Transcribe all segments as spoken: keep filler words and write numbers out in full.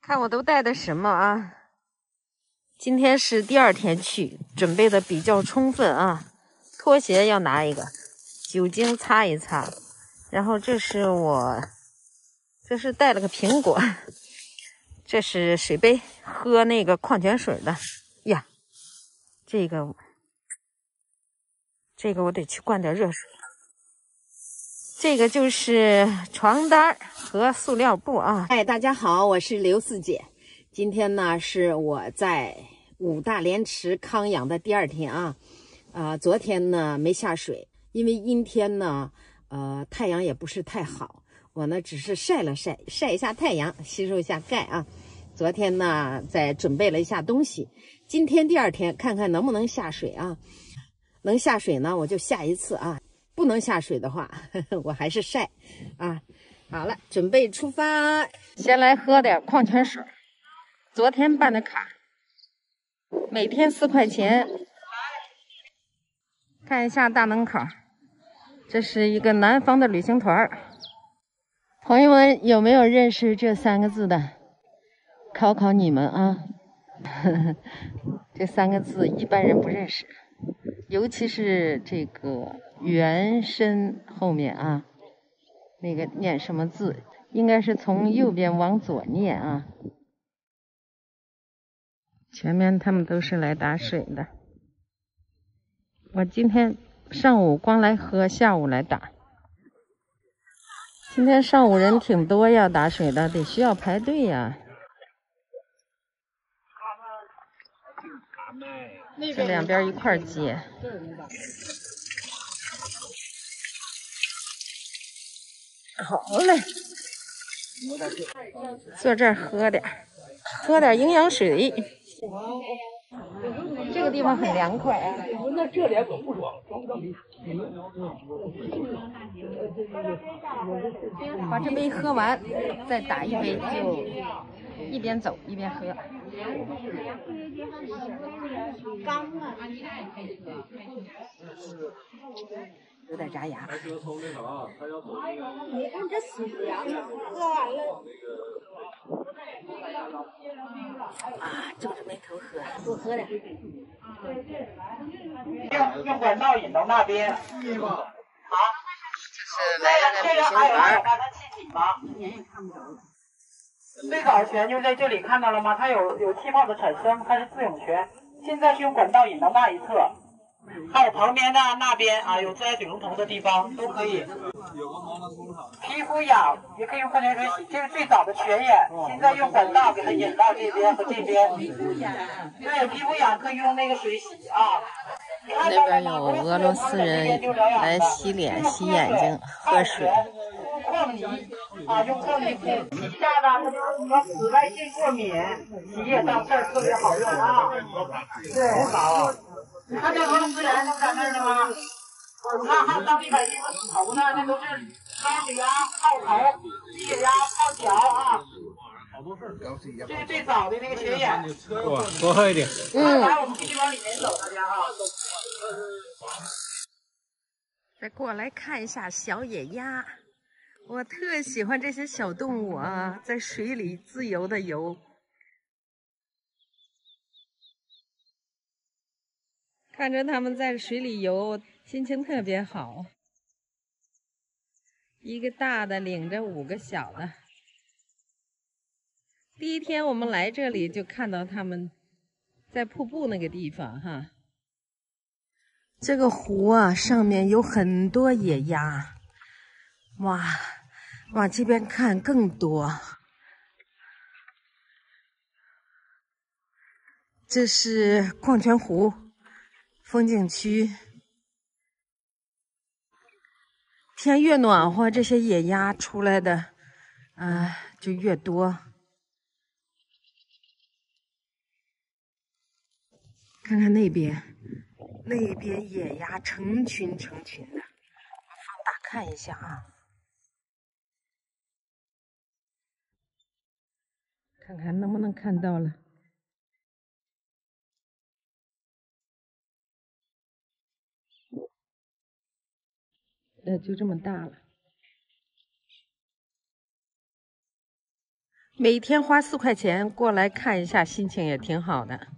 看我都带的什么啊？今天是第二天去，准备的比较充分啊。拖鞋要拿一个，酒精擦一擦，然后这是我，这是带了个苹果，这是水杯，喝那个矿泉水的呀。这个，这个我得去灌点热水。这个就是床单和塑料布啊。 嗨，大家好，我是刘四姐。今天呢是我在五大连池康养的第二天啊。啊、呃，昨天呢没下水，因为阴天呢，呃，太阳也不是太好。我呢只是晒了晒，晒一下太阳，吸收一下钙啊。昨天呢再准备了一下东西，今天第二天看看能不能下水啊。能下水呢我就下一次啊。不能下水的话，呵呵我还是晒啊。好了，准备出发。 先来喝点矿泉水，昨天办的卡，每天四块钱。看一下大门口，这是一个南方的旅行团。朋友们有没有认识这三个字的？考考你们啊！呵呵，这三个字一般人不认识，尤其是这个原身后面啊，那个念什么字？应该是从右边往左念啊。前面他们都是来打水的，我今天上午光来喝，下午来打。今天上午人挺多呀，打水的得需要排队呀。这两边一块接。好嘞，坐这儿喝点，喝点营养水。这个地方很凉快啊。那这脸可不爽，把这杯喝完，再打一杯，就一边走一边喝。有点扎牙。你看这死凉，喝完了。啊，皱着眉头喝，多喝点。 用用管道引到那边。好。 是来了个旅行团。 最早泉就在这里，看到了吗？它有有气泡的产生，它是自涌泉。现在是用管道引到那一侧，还有旁边的那边啊，有自来水龙头的地方都可以。皮肤痒也可以用矿泉水洗，这是最早的泉眼，现在用管道给它引到这边和这边。对，皮肤痒可以用那个水洗啊。 那边有俄罗斯人来洗脸、洗眼睛、喝水。 矿泥啊，用矿泥洗一下呢，它就是什么紫外线过敏，洗液当事儿特别好用啊。对，好。你看这俄罗斯人都在那儿呢吗？你看还有当地百姓和洗头呢，那都是烧水呀、泡头、洗血呀、泡脚啊。这是最早的那个泉眼。 哇，多喝一点。 嗯。来，我们继续往里面走，大家啊。 再过来看一下小野鸭，我特喜欢这些小动物啊，在水里自由的游。看着它们在水里游，心情特别好。一个大的领着五个小的。第一天我们来这里就看到它们在瀑布那个地方哈。这个湖啊，上面有很多野鸭，哇，往这边看更多。这是矿泉湖风景区，天越暖和，这些野鸭出来的，啊、呃，就越多。看看那边。那边野鸭成群成群的，我放大看一下啊，看看能不能看到了。呃，就这么大了。 每天花四块钱过来看一下，心情也挺好的。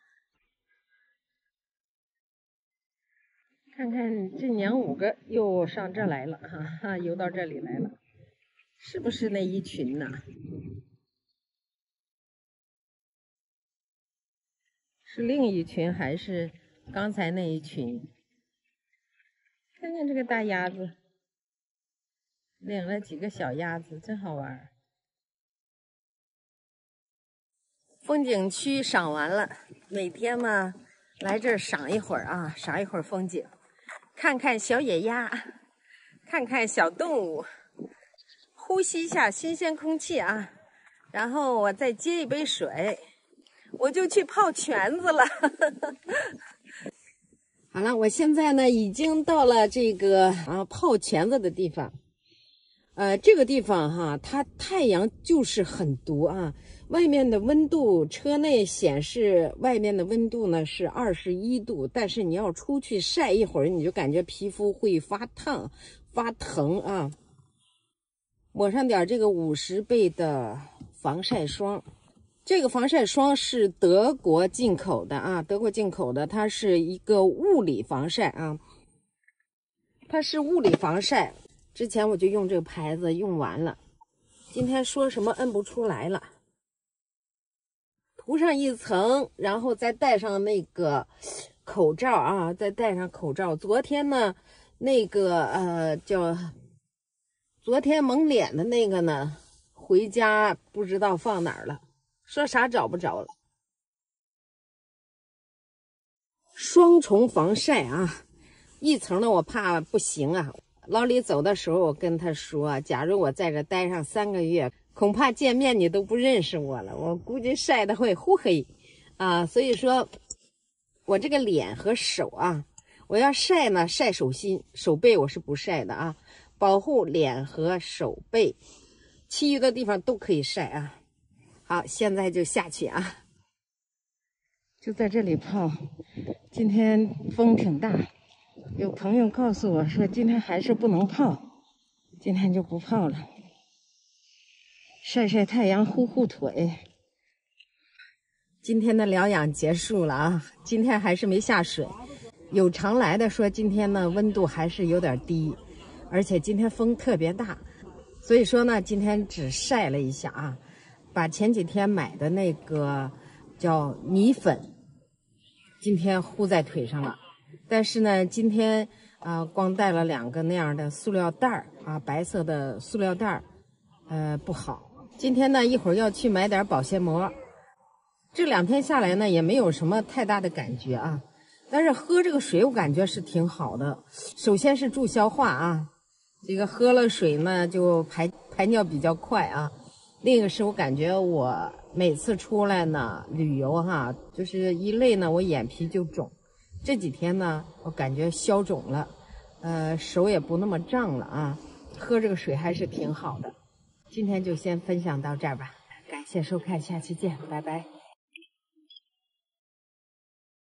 看看这娘五个又上这来了，哈哈，游到这里来了，是不是那一群呢？是另一群还是刚才那一群？看看这个大鸭子，领了几个小鸭子，真好玩。风景区赏完了，每天嘛来这儿赏一会儿啊，赏一会儿风景，看看小野鸭，看看小动物，呼吸一下新鲜空气啊。然后我再接一杯水，我就去泡泉子了。好了，我现在呢已经到了这个啊泡泉子的地方。呃，这个地方哈，它太阳就是很毒啊。外面的温度，车内显示外面的温度呢是二十一度，但是你要出去晒一会儿，你就感觉皮肤会发烫、发疼啊。抹上点这个五十倍的防晒霜，这个防晒霜是德国进口的啊，德国进口的，它是一个物理防晒啊，它是物理防晒。之前我就用这个牌子用完了，今天说什么摁不出来了。涂上一层，然后再戴上那个口罩啊，再戴上口罩。昨天呢，那个呃叫昨天蒙脸的那个呢，回家不知道放哪儿了，说啥找不着了。双重防晒啊，一层的我怕不行啊。老李走的时候，我跟他说，假如我在这待上三个月，恐怕见面你都不认识我了，我估计晒得会呼黑啊。所以说我这个脸和手啊，我要晒呢，晒手心手背我是不晒的啊，保护脸和手背，其余的地方都可以晒啊。好，现在就下去啊，就在这里泡。今天风挺大，有朋友告诉我说今天还是不能泡，今天就不泡了，晒晒太阳，护护腿。今天的疗养结束了啊，今天还是没下水。有常来的说今天呢温度还是有点低，而且今天风特别大，所以说呢今天只晒了一下啊，把前几天买的那个叫米粉今天糊在腿上了。但是呢今天啊、呃、光带了两个那样的塑料袋儿啊，白色的塑料袋儿，呃不好。今天呢一会儿要去买点保鲜膜。这两天下来呢也没有什么太大的感觉啊，但是喝这个水我感觉是挺好的。首先是助消化啊，这个喝了水呢就排排尿比较快啊。另一个是我感觉我每次出来呢旅游哈，就是一累呢我眼皮就肿，这几天呢我感觉消肿了，呃手也不那么胀了啊，喝这个水还是挺好的。今天就先分享到这儿吧，感谢收看，下期见，拜拜。